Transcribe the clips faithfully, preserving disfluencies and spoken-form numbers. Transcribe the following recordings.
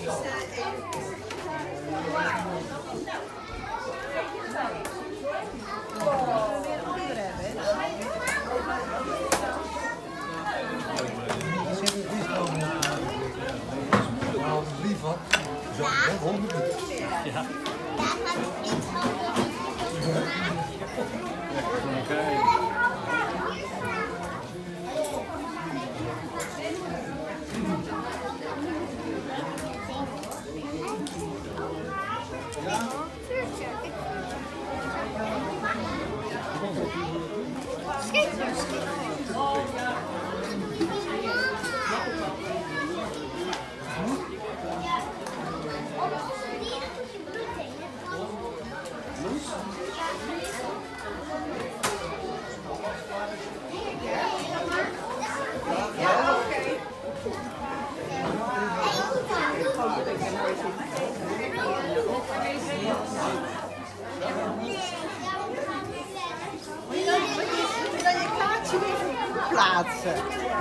Zo, honderd. Ja. Plaatsen.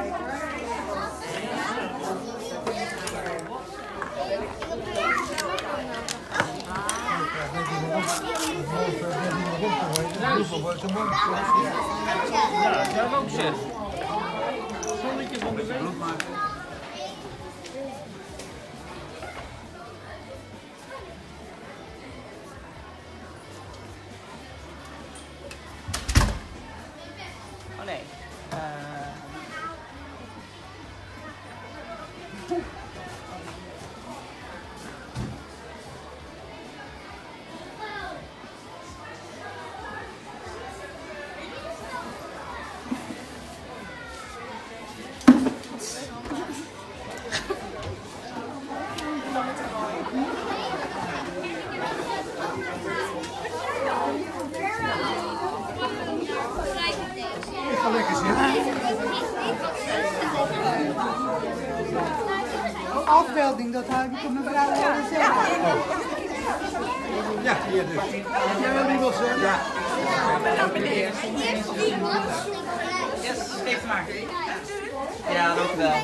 Ja, dat is ook zes. Zonnetje van de week. Oh nee. Uh... Ga lekker zitten. Afbeelding, dat heb ik op mevrouw willen zeggen. Oh. Ja, hier dus. Jij wil niet wat zeggen? Ja. Meneer. Yes, geef maar. Ja, dank u wel.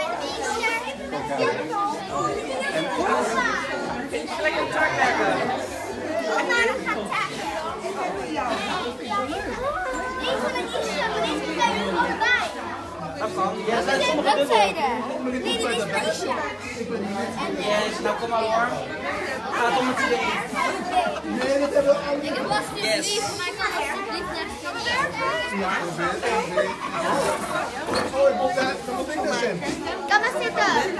En lekker trak hebben. Dat kan. Ja, zijn sommige dubbel. Nee, dit is Marisha. Yes, nou kom maar hoor. Gaat om het te doen. Nee, dat hebben we ook. Ik heb vast dit lief, maar ik kan alsjeblieft naar de Ja, oh, ik moet daar, dan moet ik daar zijn. Ga maar zitten.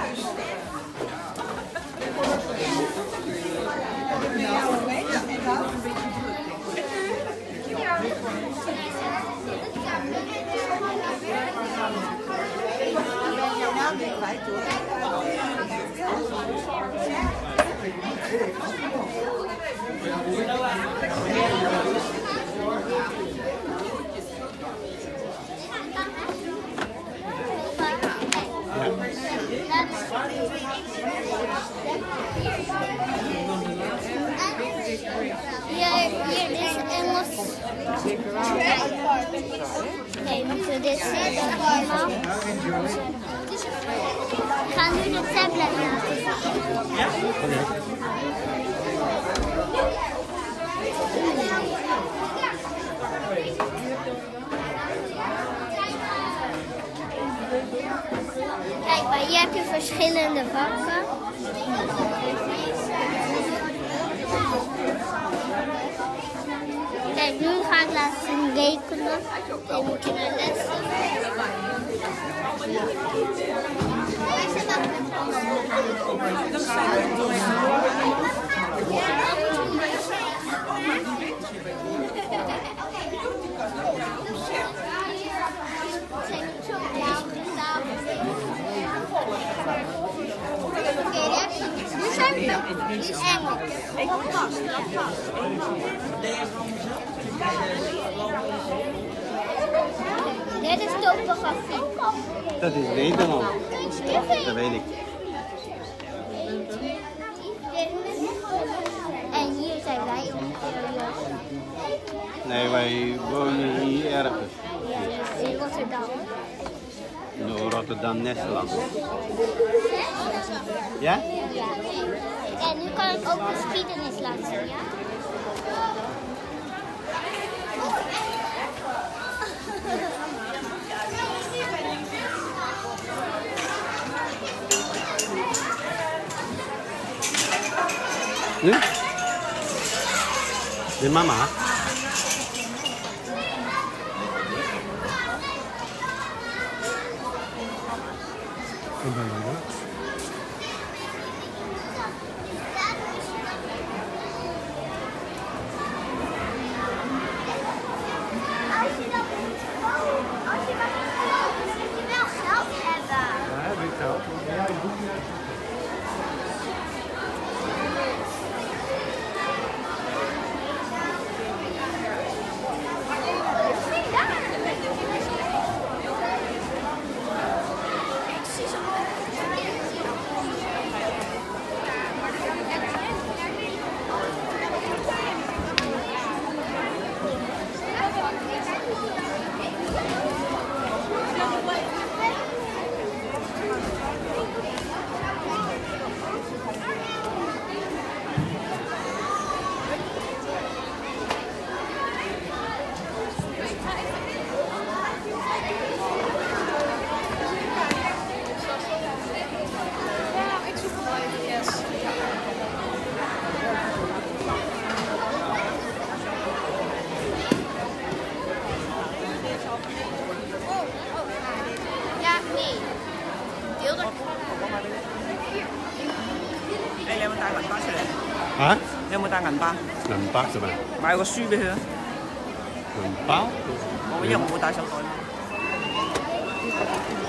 Hier, hier is Engels. Nee, moeten we dit zetten allemaal? We gaan nu de tablet laten zien. Ja? Kijk, maar hier heb je verschillende vakken. Kijk, nu ga ik laten zien rekenen. Dan moet je naar lessen. Nu zijn we in Engels. Dit is topografie. Dat is Nederland. Dat weet ik. En hier zijn wij ongeveer. Nee, wij wonen hier ergens. Ja, in Rotterdam. In Rotterdam, Nederland. Ja? Ja. En nu kan ik ook geschiedenis laten zien, ja? Nu? Dit mama? Als je dat niet gewoon, als je dat niet gewoon, dan moet je wel geld hebben. Ja, heb ik geld. Ja, ik doe het. Ja, nee. Deel dat. Ê, leo bên tay mạnh quá sao đấy? Hả? Leo bên tay mạnh ba. Làm bát rồi mà. Mai có suy bây giờ. Làm báo. Còn bây giờ một tay sao thôi.